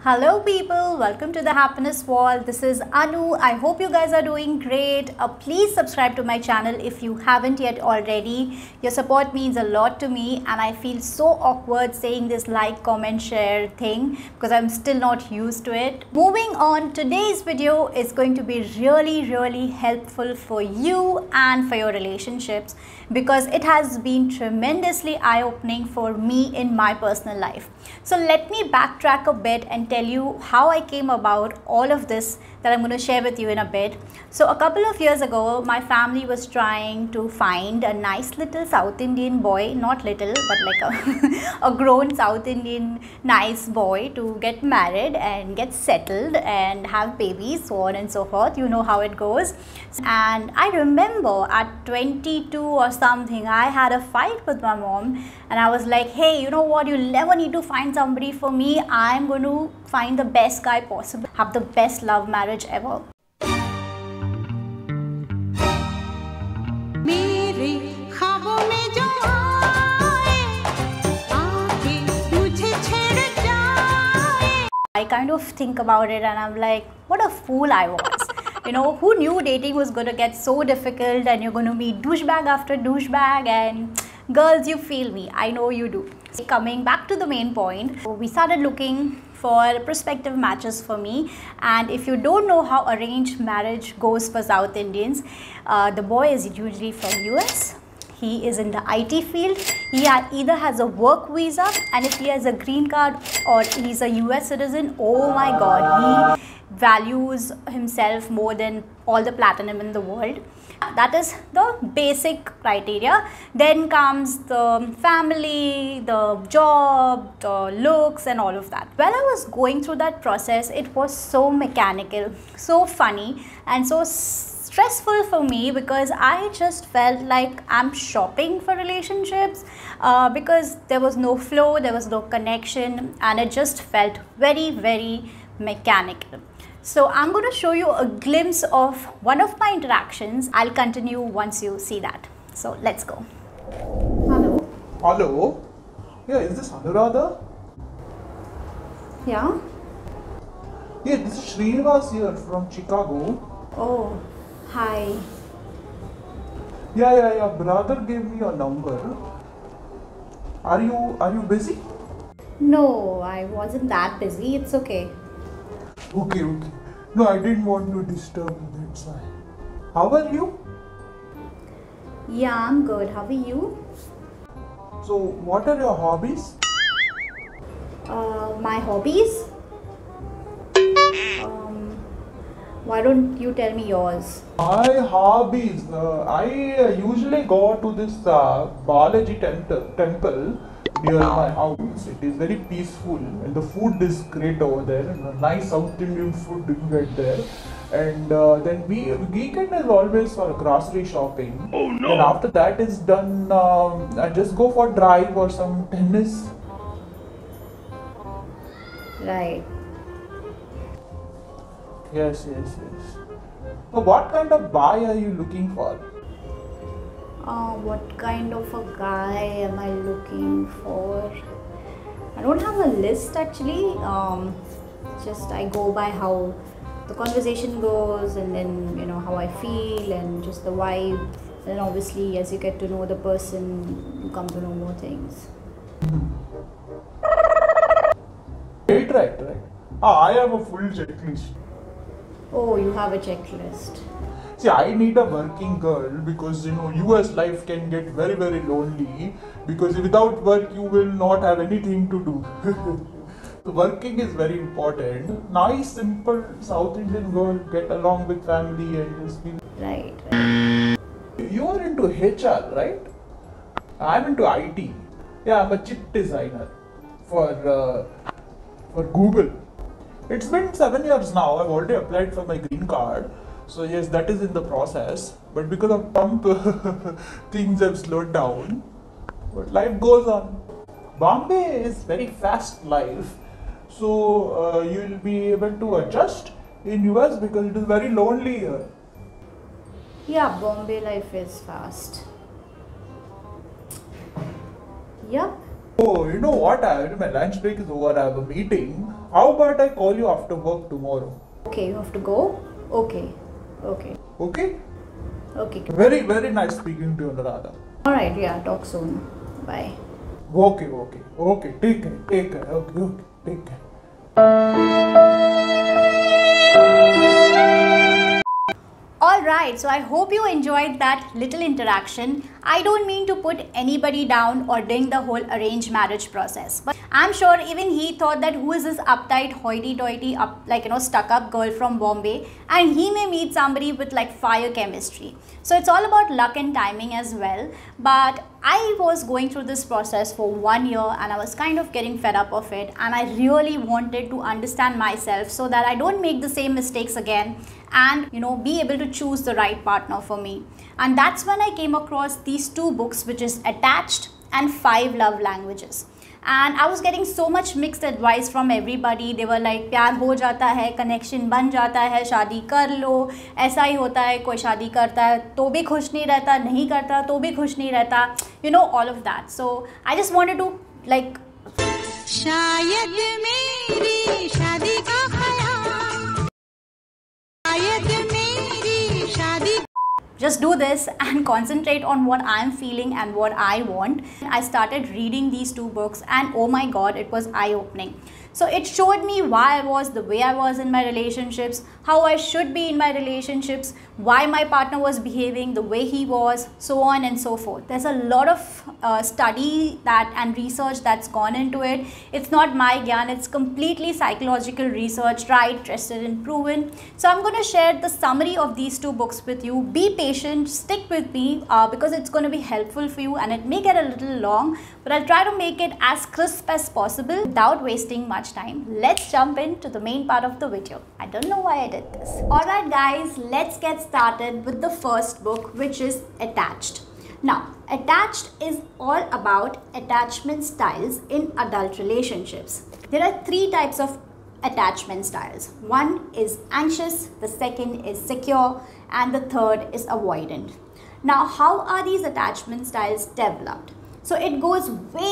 Hello people, welcome to the Happiness Wall. This is Anu. I hope you guys are doing great. Please subscribe to my channel if you haven't yet already. Your support means a lot to me and I feel so awkward saying this like, comment, share thing because I'm still not used to it. Moving on, today's video is going to be really helpful for you and for your relationships because it has been tremendously eye-opening for me in my personal life. So let me backtrack a bit and tell you how I came about all of this that I'm going to share with you in a bit. So a couple of years ago, my family was trying to find a nice little South Indian boy, not little, but like a grown South Indian nice boy to get married and get settled and have babies, so on and so forth. You know how it goes. And I remember at 22 or something, I had a fight with my mom and I was like, hey, you know what, you'll never need to find somebody for me. I'm going to find the best guy possible, have the best love marriage ever. I kind of think about it and I'm like, what a fool I was. You know, who knew dating was going to get so difficult and you're going to meet douchebag after douchebag, and girls, you feel me, I know you do. So coming back to the main point, we started looking for prospective matches for me, and if you don't know how arranged marriage goes for South Indians, the boy is usually from US. He is in the IT field. He either has a work visa, and if he has a green card or he's a US citizen, oh my god, he values himself more than all the platinum in the world. That is the basic criteria. Then comes the family, the job, the looks and all of that. When I was going through that process, it was so mechanical, so funny and so stressful for me because I just felt like I'm shopping for relationships because there was no flow, there was no connection, and it just felt very mechanical. So I'm going to show you a glimpse of one of my interactions. I'll continue once you see that. So let's go. Hello. Hello. Yeah, is this Anuradha? Yeah. Yeah, this is Srinivas here from Chicago. Oh, hi. Yeah. Brother gave me your number. Are you busy? No, I wasn't that busy. It's okay. Okay. No, I didn't want to disturb you, that's why. How are you? Yeah, I'm good. How are you? So, what are your hobbies? My hobbies? Why don't you tell me yours? My hobbies? I usually go to this Balaji temple near my house. It is very peaceful and the food is great over there. And nice South Indian food you get there. And then weekend is always for grocery shopping. Oh no! Then after that is done, I just go for drive or some tennis. Right. Yes. So what kind of guy are you looking for? What kind of a guy am I looking for? I don't have a list actually. Just I go by how the conversation goes, and then you know how I feel and just the vibe. And obviously, as you get to know the person, you come to know more things. Right. I have a full checklist. Oh, you have a checklist. See, I need a working girl because you know US life can get very lonely because without work you will not have anything to do. So working is very important. Nice, simple South Indian girl, get along with family and just be. Right. You are into HR, right? I'm into IT. Yeah, I'm a chip designer for Google. It's been 7 years now. I've already applied for my green card. So yes, that is in the process. But because of Trump, things have slowed down. But life goes on. Bombay is very fast life. So you'll be able to adjust in US because it is very lonely here. Yeah, Bombay life is fast. Yup. Oh, you know what? My lunch break is over. I have a meeting. How about I call you after work tomorrow? Okay, you have to go? Okay. Okay. Okay? Okay. Very, very nice speaking to you, Anuradha. Alright, yeah, talk soon. Bye. Okay. Take care. Okay. Take care. Alright, so I hope you enjoyed that little interaction. I don't mean to put anybody down or ding the whole arranged marriage process, but I'm sure even he thought that who is this uptight, hoity-toity, stuck-up girl from Bombay, and he may meet somebody with like fire chemistry. So it's all about luck and timing as well. But I was going through this process for 1 year and I was kind of getting fed up of it, and I really wanted to understand myself so that I don't make the same mistakes again and be able to choose the right partner for me. And that's when I came across these two books, which is Attached and 5 Love Languages. And I was getting so much mixed advice from everybody. They were like, प्यार हो जाता है, connection बन जाता है, शादी कर लो, ऐसा ही होता है, कोई शादी करता है तो भी खुश नहीं रहता, नहीं करता तो भी खुश नहीं रहता, all of that. So I just wanted to like शायद मेरी शादी का ख्याल, शायद मेरी शादी, just do this and concentrate on what I'm feeling and what I want. I started reading these two books and oh my god, it was eye-opening. So it showed me why I was the way I was in my relationships, how I should be in my relationships, why my partner was behaving the way he was, so on and so forth. There's a lot of study and research that's gone into it. It's not my gyan, it's completely psychological research, tried, tested and proven. So I'm going to share the summary of these two books with you. Be patient, stick with me because it's going to be helpful for you, and it may get a little long, but I'll try to make it as crisp as possible without wasting much time. Let's jump into the main part of the video. I don't know why I did this. Alright guys, let's get started with the first book, which is Attached. Now, Attached is all about attachment styles in adult relationships. There are 3 types of attachment styles. One is anxious, the second is secure, and the third is avoidant. Now, how are these attachment styles developed? So it goes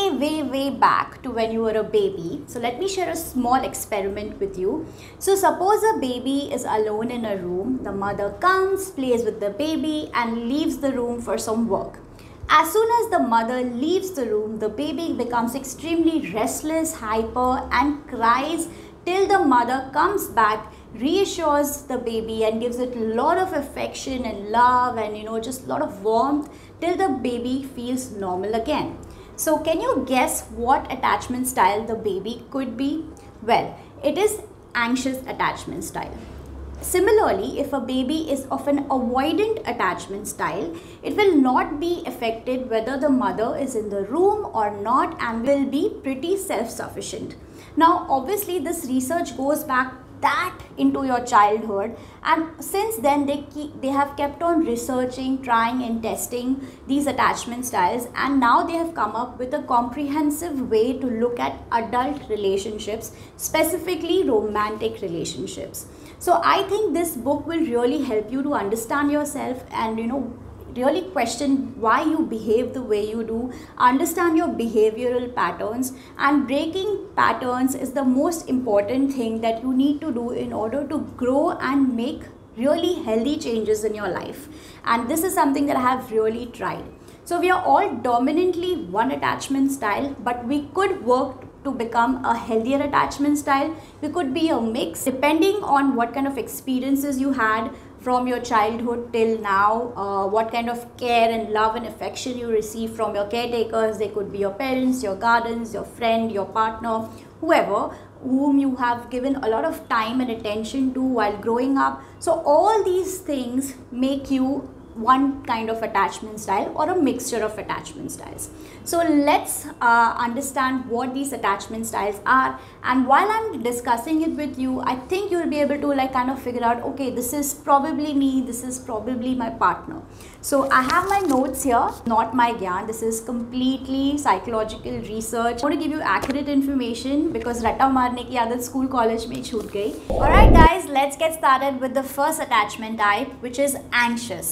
way back to when you were a baby. So let me share a small experiment with you. So suppose a baby is alone in a room. The mother comes, plays with the baby and leaves the room for some work. As soon as the mother leaves the room, the baby becomes extremely restless, hyper and cries till the mother comes back, reassures the baby and gives it a lot of affection and love and just a lot of warmth till the baby feels normal again. So can you guess what attachment style the baby could be? Well, it is anxious attachment style. Similarly, if a baby is of an avoidant attachment style, it will not be affected whether the mother is in the room or not and will be pretty self-sufficient. Now, obviously, this research goes back that into your childhood, and since then they have kept on researching, trying and testing these attachment styles, and now they have come up with a comprehensive way to look at adult relationships, specifically romantic relationships. So I think this book will really help you to understand yourself and really question why you behave the way you do, understand your behavioral patterns, and breaking patterns is the most important thing that you need to do in order to grow and make really healthy changes in your life. And this is something that I have really tried. So we are all dominantly one attachment style, but we could work to become a healthier attachment style. We could be a mix depending on what kind of experiences you had from your childhood till now, what kind of care and love and affection you receive from your caretakers. They could be your parents, your guardians, your friend, your partner, whoever whom you have given a lot of time and attention to while growing up. So all these things make you one kind of attachment style or a mixture of attachment styles. So let's understand what these attachment styles are, and while I'm discussing it with you, I think you'll be able to kind of figure out, okay, this is probably me, this is probably my partner. So I have my notes here, not my gyan, this is completely psychological research. I want to give you accurate information because ratta marne ki aadat school college mein chhoot gayi. Alright guys, let's get started with the first attachment type, which is anxious.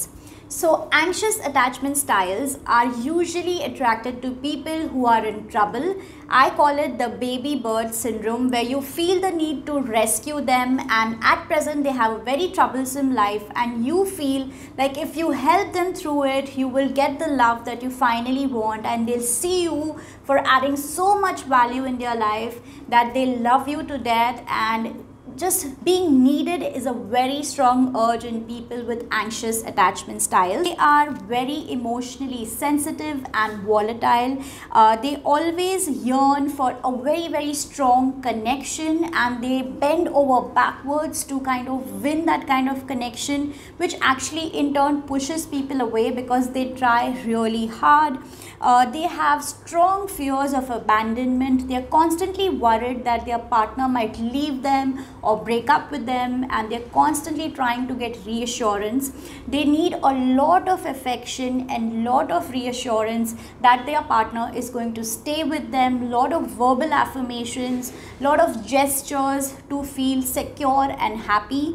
So anxious attachment styles are usually attracted to people who are in trouble. I call it the baby bird syndrome, where you feel the need to rescue them, and at present they have a very troublesome life, and you feel like if you help them through it, you will get the love that you finally want, and they'll see you for adding so much value in their life that they love you to death. And just being needed is a very strong urge in people with anxious attachment styles. They are very emotionally sensitive and volatile. They always yearn for a very strong connection, and they bend over backwards to kind of win that kind of connection, which actually in turn pushes people away because they try really hard. They have strong fears of abandonment. They are constantly worried that their partner might leave them or break up with them, and they're constantly trying to get reassurance. They need a lot of affection and lot of reassurance that their partner is going to stay with them, lot of verbal affirmations, lot of gestures to feel secure and happy.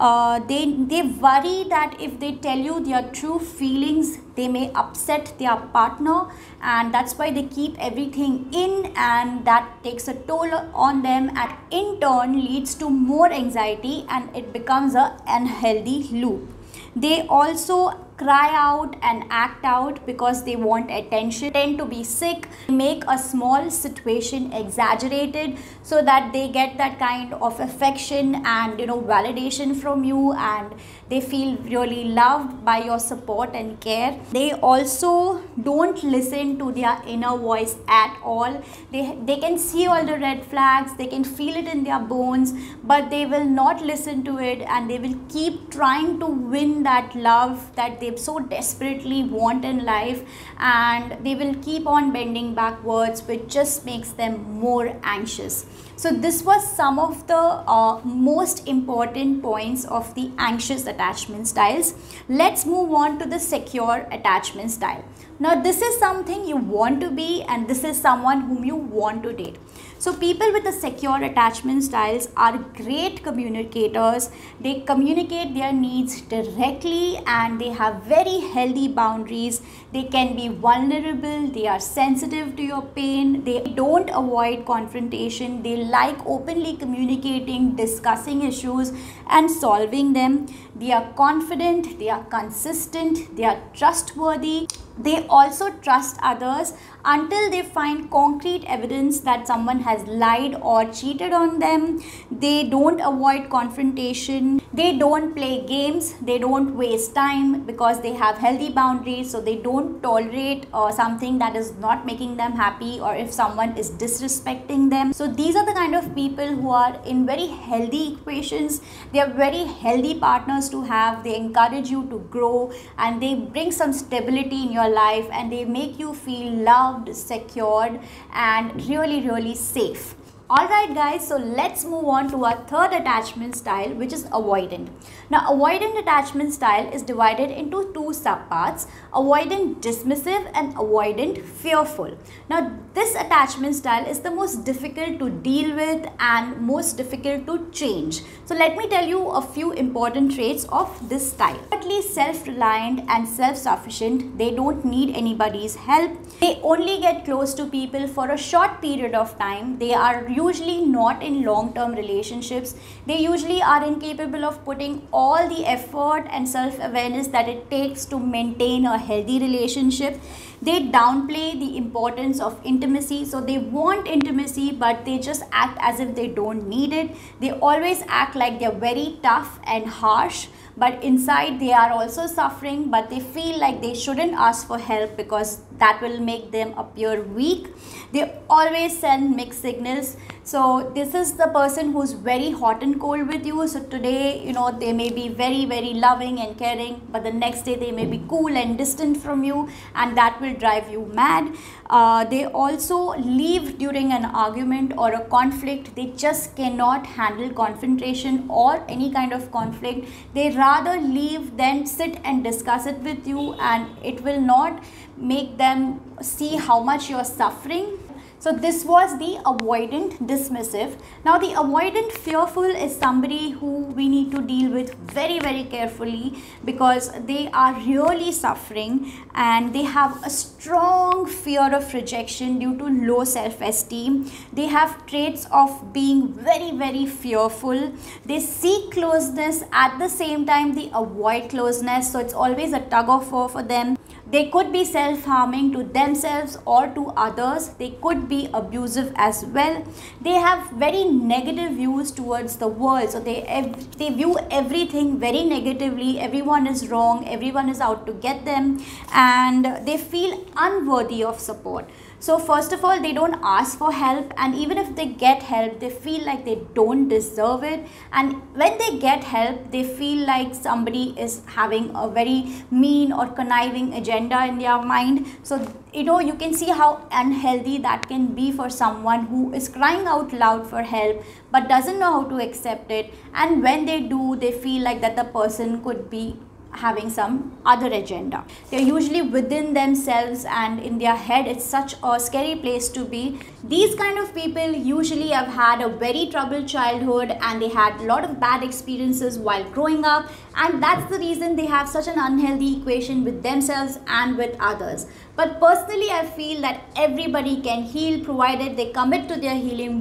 They worry that if they tell you their true feelings, they may upset their partner, and that's why they keep everything in, and that takes a toll on them, and in turn leads to more anxiety, and it becomes an unhealthy loop. They also cry out and act out because they want attention, tend to be sick, make a small situation exaggerated so that they get that kind of affection and validation from you, and they feel really loved by your support and care. They also don't listen to their inner voice at all. They can see all the red flags, they can feel it in their bones, but they will not listen to it, and they will keep trying to win that love that they so desperately want in life, and they will keep on bending backwards, which just makes them more anxious. So this was some of the most important points of the anxious attachment styles. Let's move on to the secure attachment style. Now this is something you want to be, and this is someone whom you want to date. So people with the secure attachment styles are great communicators. They communicate their needs directly, and they have very healthy boundaries. They can be vulnerable, they are sensitive to your pain, they don't avoid confrontation, they like openly communicating, discussing issues and solving them. They are confident, they are consistent, they are trustworthy. They also trust others until they find concrete evidence that someone has lied or cheated on them. They don't avoid confrontation. They don't play games. They don't waste time because they have healthy boundaries. So they don't tolerate something that is not making them happy, or if someone is disrespecting them. So these are the kind of people who are in very healthy equations. They are very healthy partners to have. They encourage you to grow, and they bring some stability in your life, and they make you feel loved, secured, and really safe. Alright guys, so let's move on to our third attachment style, which is avoidant. Now avoidant attachment style is divided into two subparts: avoidant dismissive and avoidant fearful. Now this attachment style is the most difficult to deal with and most difficult to change. So let me tell you a few important traits of this style. Firstly, self-reliant and self-sufficient. They don't need anybody's help. They only get close to people for a short period of time. They are usually not in long-term relationships. They usually are incapable of putting all the effort and self-awareness that it takes to maintain a healthy relationship. They downplay the importance of intimacy. So they want intimacy, but they just act as if they don't need it. They always act like they're very tough and harsh, but inside they are also suffering, but they feel like they shouldn't ask for help because that will make them appear weak. They always send mixed signals. So this is the person who's very hot and cold with you. So today, they may be very loving and caring, but the next day they may be cool and distant from you, and that will drive you mad. They also leave during an argument or a conflict. They just cannot handle confrontation or any kind of conflict. They rather leave than sit and discuss it with you, and it will not make them see how much you're suffering. So this was the avoidant dismissive. Now the avoidant fearful is somebody who we need to deal with very, very carefully, because they are really suffering and they have a strong fear of rejection due to low self-esteem. They have traits of being very, very fearful. They seek closeness, at the same time they avoid closeness, so it's always a tug of war for them. They could be self-harming to themselves or to others. They could be abusive as well. They have very negative views towards the world. So they view everything very negatively. Everyone is wrong. Everyone is out to get them. And they feel unworthy of support. So first of all, they don't ask for help, and even if they get help, they feel like they don't deserve it. And when they get help, they feel like somebody is having a very mean or conniving agenda in their mind. So you can see how unhealthy that can be for someone who is crying out loud for help but doesn't know how to accept it. And when they do, they feel like that the person could be having some other agenda. They're usually within themselves, and in their head it's such a scary place to be. These kind of people usually have had a very troubled childhood, and they had a lot of bad experiences while growing up, and that's the reason they have such an unhealthy equation with themselves and with others. But personally, I feel that everybody can heal provided they commit to their healing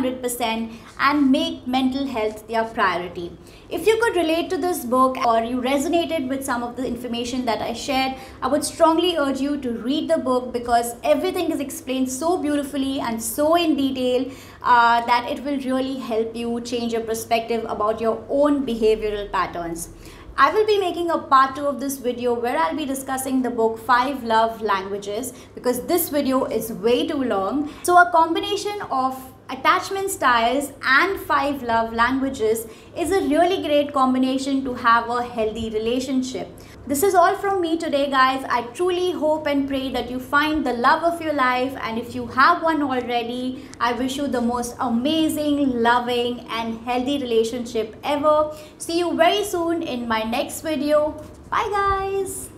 100% and make mental health their priority. If you could relate to this book or you resonated with some of the information that I shared, I would strongly urge you to read the book, because everything is explained so beautifully and so in detail that it will really help you change your perspective about your own behavioral patterns. I will be making a part 2 of this video where I'll be discussing the book 5 Love Languages, because this video is way too long. So a combination of attachment styles and 5 love languages is a really great combination to have a healthy relationship. This is all from me today, guys. I truly hope and pray that you find the love of your life, and if you have one already, I wish you the most amazing, loving and healthy relationship ever. See you very soon in my next video. Bye guys.